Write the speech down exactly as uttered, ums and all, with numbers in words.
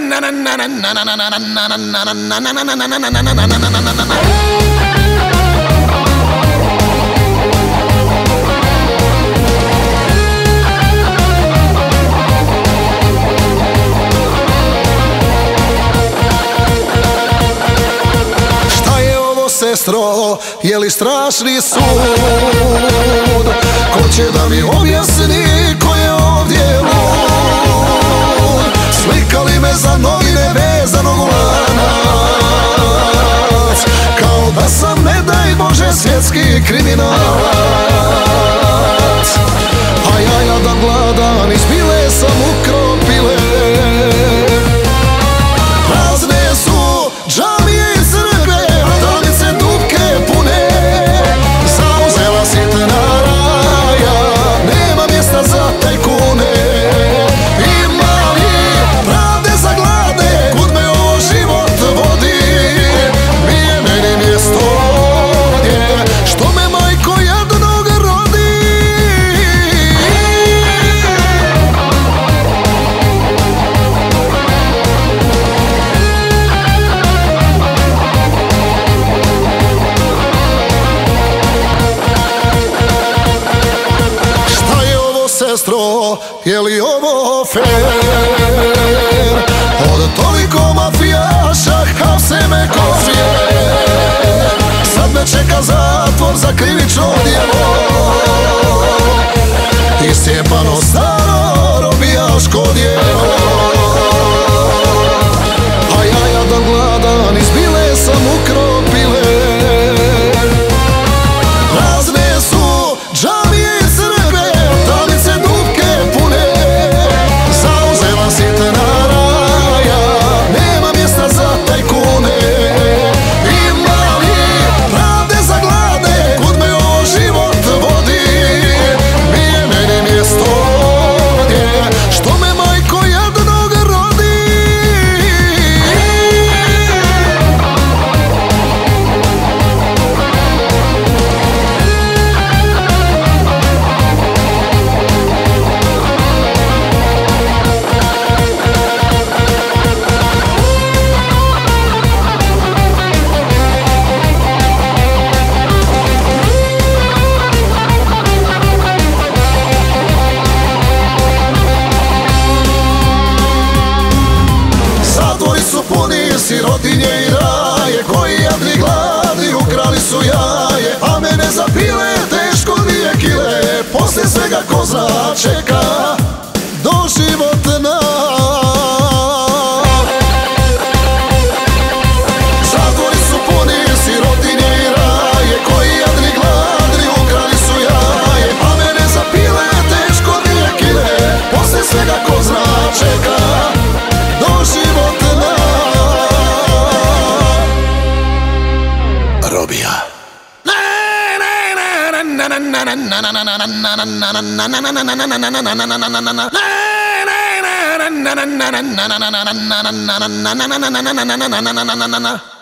Sestro, je li strašni sud? Ko će da mi objasni ko je ovdje lud? Slikali me za novine vezanog u lanac, kao da sam, ne daj Bože, svjetski kriminalac. A ja jadan gladan, izbile sam ukropile. Prazne su džamije i crkve, prodavnice dupke pune. Zauzela sitna raja, nema mjesta za tajkune. Ima li pravde za glade, kud me ovo život vodi? Nije meni mjesto ovdje, što me majko jadnog rodi. Sestro, je li ovo fair? Od toliko mafijaša hapse me ko zvijer. Sad me čeka zatvor za krivično djelo. Iscijepano staro robijaško djelo. A ja jadan gladan, izbile sam ukropile. Prazne su džamije i crkve, prodavnice dupke pune. Zauzela sitna raja, nema mjesta za tajkune. Ima li pravde za glade, kud me ovo život vodi? Nije meni mjesto ovdje, što me majko jadnog rodi. Zatvori su puni sirotinje i raje, koji jadni gladni ukrali su jaje. A mene zapile teško dvije kile, poslije svega ko zna čeka doživotna. Zatvori su puni sirotinje i raje, koji jadni gladni ukrali su jaje. A mene zapile teško dvije kile, poslije svega ko zna čeka doživotna. Robija. Na